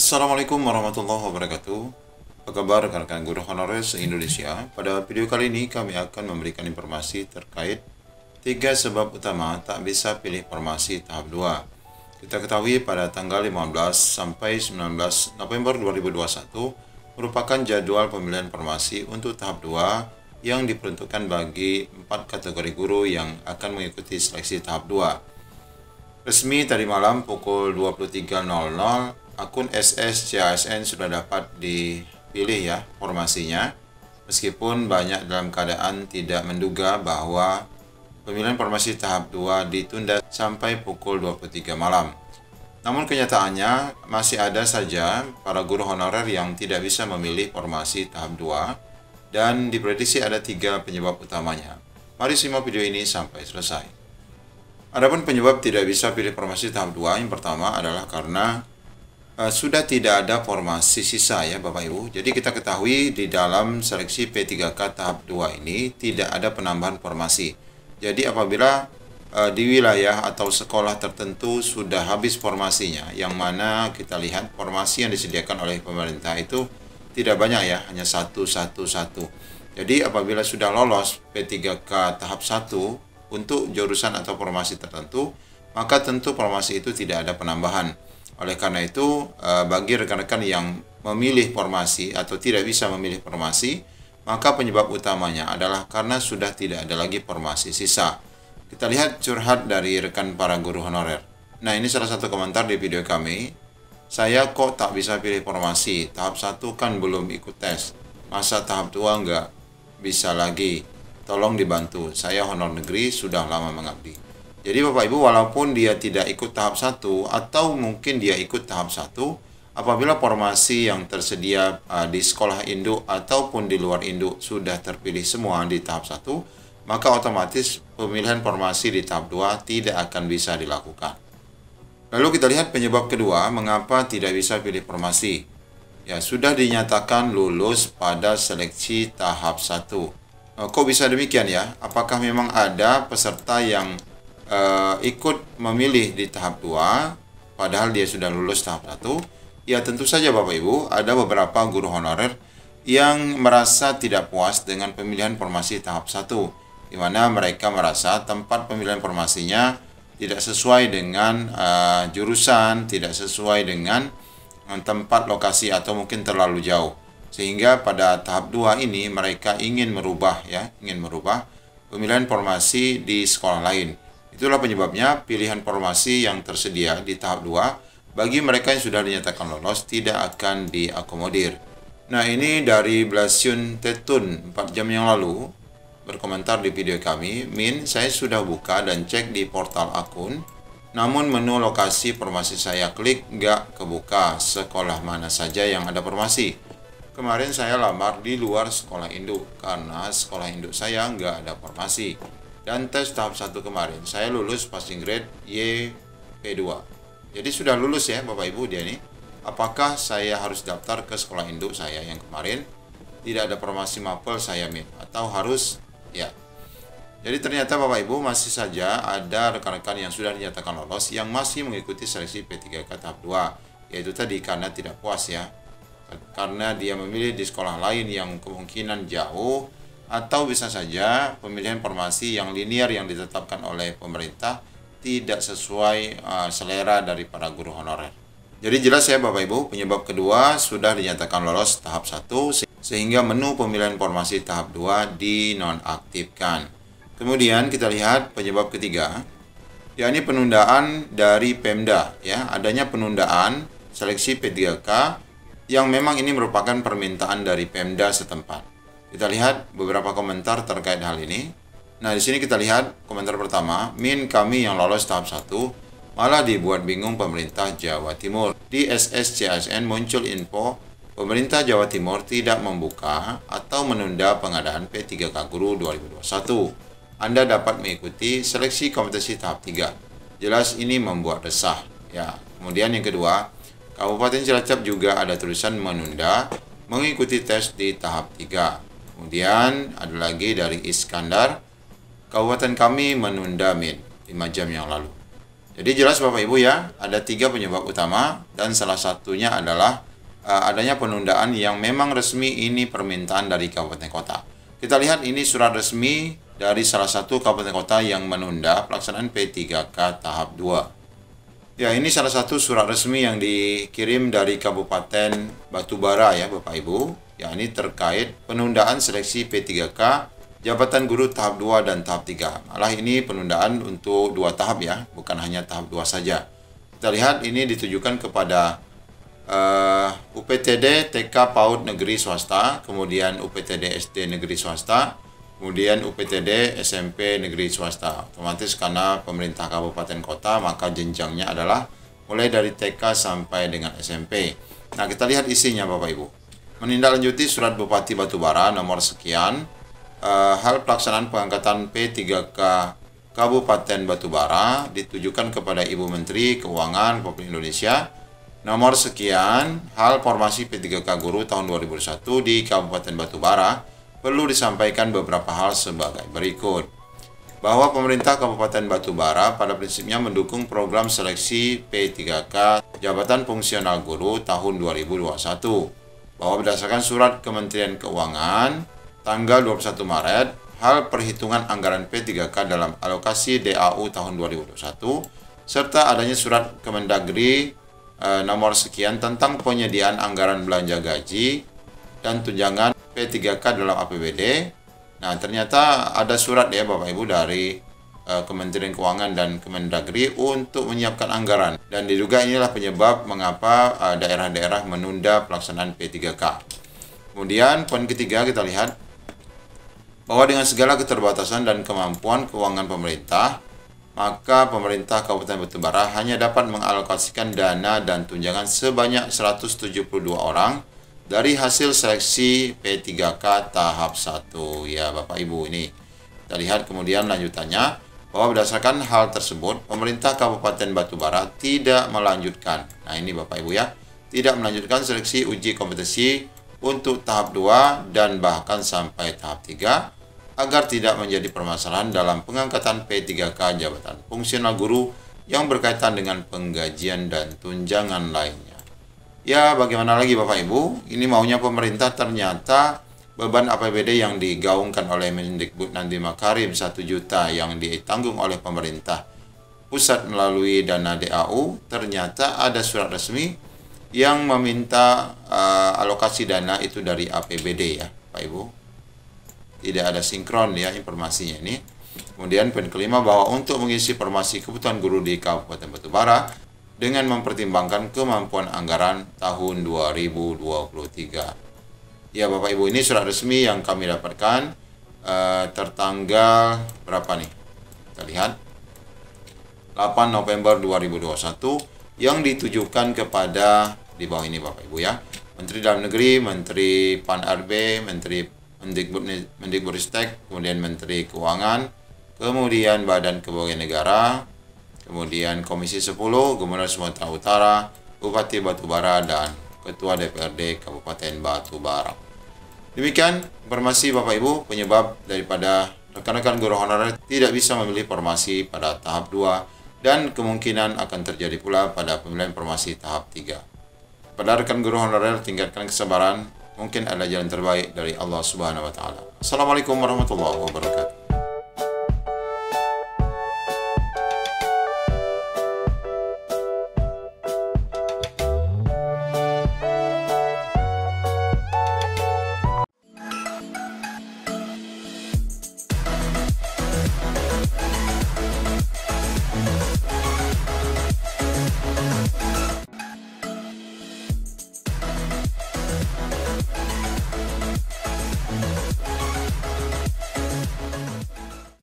Assalamualaikum warahmatullahi wabarakatuh. Apa kabar rekan-rekan guru honorer se-Indonesia? Pada video kali ini kami akan memberikan informasi terkait 3 sebab utama tak bisa pilih farmasi tahap 2. Kita ketahui pada tanggal 15 sampai 19 November 2021 merupakan jadwal pemilihan farmasi untuk tahap 2 yang diperuntukkan bagi 4 kategori guru yang akan mengikuti seleksi tahap 2. Resmi tadi malam pukul 23.00 akun SS CASN sudah dapat dipilih ya formasinya, meskipun banyak dalam keadaan tidak menduga bahwa pemilihan formasi tahap 2 ditunda sampai pukul 23 malam. Namun kenyataannya masih ada saja para guru honorer yang tidak bisa memilih formasi tahap 2 dan diprediksi ada 3 penyebab utamanya. Mari simak video ini sampai selesai. Adapun penyebab tidak bisa pilih formasi tahap 2 yang pertama adalah karena sudah tidak ada formasi sisa ya Bapak Ibu. Jadi kita ketahui di dalam seleksi P3K tahap 2 ini tidak ada penambahan formasi. Jadi apabila di wilayah atau sekolah tertentu sudah habis formasinya, yang mana kita lihat formasi yang disediakan oleh pemerintah itu tidak banyak ya, hanya 1. Jadi apabila sudah lolos P3K tahap 1 untuk jurusan atau formasi tertentu, maka tentu formasi itu tidak ada penambahan. Oleh karena itu, bagi rekan-rekan yang memilih formasi atau tidak bisa memilih formasi, maka penyebab utamanya adalah karena sudah tidak ada lagi formasi sisa. Kita lihat curhat dari rekan para guru honorer. Nah, ini salah satu komentar di video kami. Saya kok tak bisa pilih formasi, tahap 1 kan belum ikut tes. Masa tahap 2 nggak bisa lagi? Tolong dibantu, saya honor negeri sudah lama mengabdi. Jadi Bapak Ibu, walaupun dia tidak ikut tahap 1 atau mungkin dia ikut tahap 1, apabila formasi yang tersedia di sekolah induk ataupun di luar induk sudah terpilih semua di tahap 1, maka otomatis pemilihan formasi di tahap 2 tidak akan bisa dilakukan. Lalu kita lihat penyebab kedua, mengapa tidak bisa pilih formasi. Ya, sudah dinyatakan lulus pada seleksi tahap 1. Kok bisa demikian ya? Apakah memang ada peserta yang ikut memilih di tahap 2 padahal dia sudah lulus tahap 1? Ya tentu saja Bapak Ibu, ada beberapa guru honorer yang merasa tidak puas dengan pemilihan formasi tahap 1, di mana mereka merasa tempat pemilihan formasinya tidak sesuai dengan jurusan, tidak sesuai dengan tempat lokasi atau mungkin terlalu jauh. Sehingga pada tahap 2 ini mereka ingin merubah pemilihan formasi di sekolah lain. Itulah penyebabnya pilihan formasi yang tersedia di tahap 2 bagi mereka yang sudah dinyatakan lolos tidak akan diakomodir. Nah, ini dari Blasyun Tetun 4 jam yang lalu berkomentar di video kami. Min, saya sudah buka dan cek di portal akun, namun menu lokasi formasi saya klik nggak kebuka sekolah mana saja yang ada formasi. Kemarin saya lamar di luar sekolah induk karena sekolah induk saya nggak ada formasi. Dan tes tahap 1 kemarin, saya lulus passing grade YP2. Jadi sudah lulus ya Bapak Ibu dia nih. Apakah saya harus daftar ke sekolah induk saya yang kemarin? Tidak ada formasi mapel saya Min. Atau harus? Ya. Jadi ternyata Bapak Ibu masih saja ada rekan-rekan yang sudah dinyatakan lolos yang masih mengikuti seleksi P3K tahap 2. Yaitu tadi karena tidak puas ya. Karena dia memilih di sekolah lain yang kemungkinan jauh, atau bisa saja pemilihan formasi yang linear yang ditetapkan oleh pemerintah tidak sesuai selera dari para guru honorer. Jadi jelas ya Bapak Ibu, penyebab kedua sudah dinyatakan lolos tahap 1 sehingga menu pemilihan formasi tahap 2 dinonaktifkan. Kemudian kita lihat penyebab ketiga, yakni penundaan dari Pemda ya, adanya penundaan seleksi P3K yang memang ini merupakan permintaan dari Pemda setempat. Kita lihat beberapa komentar terkait hal ini. Nah, di sini kita lihat komentar pertama, Min, kami yang lolos tahap 1 malah dibuat bingung pemerintah Jawa Timur. Di SSCASN muncul info pemerintah Jawa Timur tidak membuka atau menunda pengadaan P3K Guru 2021. Anda dapat mengikuti seleksi kompetisi tahap 3. Jelas ini membuat resah. Ya, kemudian yang kedua, Kabupaten Cilacap juga ada tulisan menunda mengikuti tes di tahap 3. Kemudian ada lagi dari Iskandar, Kabupaten kami menunda Min 5 jam yang lalu. Jadi jelas Bapak Ibu ya, ada 3 penyebab utama dan salah satunya adalah adanya penundaan yang memang resmi ini permintaan dari kabupaten kota. Kita lihat ini surat resmi dari salah satu kabupaten kota yang menunda pelaksanaan P3K tahap 2. Ya, ini salah satu surat resmi yang dikirim dari Kabupaten Batubara ya Bapak Ibu. Ya, ini terkait penundaan seleksi P3K jabatan guru tahap 2 dan tahap 3. Malah ini penundaan untuk 2 tahap ya, bukan hanya tahap 2 saja. Kita lihat ini ditujukan kepada UPTD TK PAUD negeri swasta, kemudian UPTD SD negeri swasta, kemudian UPTD SMP negeri swasta. Otomatis karena pemerintah kabupaten kota, maka jenjangnya adalah mulai dari TK sampai dengan SMP. Nah, kita lihat isinya Bapak Ibu. Menindaklanjuti surat Bupati Batubara nomor sekian, hal pelaksanaan pengangkatan P3K Kabupaten Batubara ditujukan kepada Ibu Menteri Keuangan Republik Indonesia nomor sekian, hal formasi P3K Guru tahun 2021 di Kabupaten Batubara perlu disampaikan beberapa hal sebagai berikut. Bahwa pemerintah Kabupaten Batubara pada prinsipnya mendukung program seleksi P3K Jabatan Fungsional Guru tahun 2021. Bahwa berdasarkan surat Kementerian Keuangan tanggal 21 Maret, hal perhitungan anggaran P3K dalam alokasi DAU tahun 2021, serta adanya surat Kemendagri nomor sekian tentang penyediaan anggaran belanja gaji dan tunjangan P3K dalam APBD. Nah, ternyata ada surat ya Bapak Ibu dari Kementerian Keuangan dan Kemendagri untuk menyiapkan anggaran. Dan diduga inilah penyebab mengapa daerah-daerah menunda pelaksanaan P3K. Kemudian poin ketiga kita lihat bahwa dengan segala keterbatasan dan kemampuan keuangan pemerintah, maka pemerintah Kabupaten Batubara hanya dapat mengalokasikan dana dan tunjangan sebanyak 172 orang dari hasil seleksi P3K tahap 1. Ya Bapak Ibu, ini kita lihat kemudian lanjutannya bahwa berdasarkan hal tersebut, pemerintah Kabupaten Batubara tidak melanjutkan. Nah, ini Bapak Ibu ya, tidak melanjutkan seleksi uji kompetensi untuk tahap 2 dan bahkan sampai tahap 3 agar tidak menjadi permasalahan dalam pengangkatan P3K jabatan fungsional guru yang berkaitan dengan penggajian dan tunjangan lainnya. Ya, bagaimana lagi Bapak Ibu? Ini maunya pemerintah, ternyata beban APBD yang digaungkan oleh Mendikbud Nadiem Makarim 1 juta yang ditanggung oleh pemerintah pusat melalui dana DAU, ternyata ada surat resmi yang meminta alokasi dana itu dari APBD ya Pak Ibu. Tidak ada sinkron ya informasinya ini. Kemudian poin kelima bahwa untuk mengisi formasi kebutuhan guru di Kabupaten Batubara dengan mempertimbangkan kemampuan anggaran tahun 2023. Ya Bapak Ibu, ini surat resmi yang kami dapatkan tertanggal berapa nih? Kita lihat 8 November 2021 yang ditujukan kepada di bawah ini Bapak Ibu ya. Menteri Dalam Negeri, Menteri Pan-RB, Menteri Mendikbudristek, kemudian Menteri Keuangan, kemudian Badan Kepegawaian Negara, kemudian Komisi 10, Gubernur Sumatera Utara, Bupati Batubara, dan Ketua DPRD Kabupaten Batubara. Demikian informasi Bapak Ibu penyebab daripada rekan-rekan guru honorer tidak bisa memilih formasi pada tahap 2 dan kemungkinan akan terjadi pula pada pemilihan formasi tahap 3. Pada rekan guru honorer, tingkatkan kesabaran, mungkin adalah jalan terbaik dari Allah Subhanahu wa taala. Assalamualaikum warahmatullahi wabarakatuh.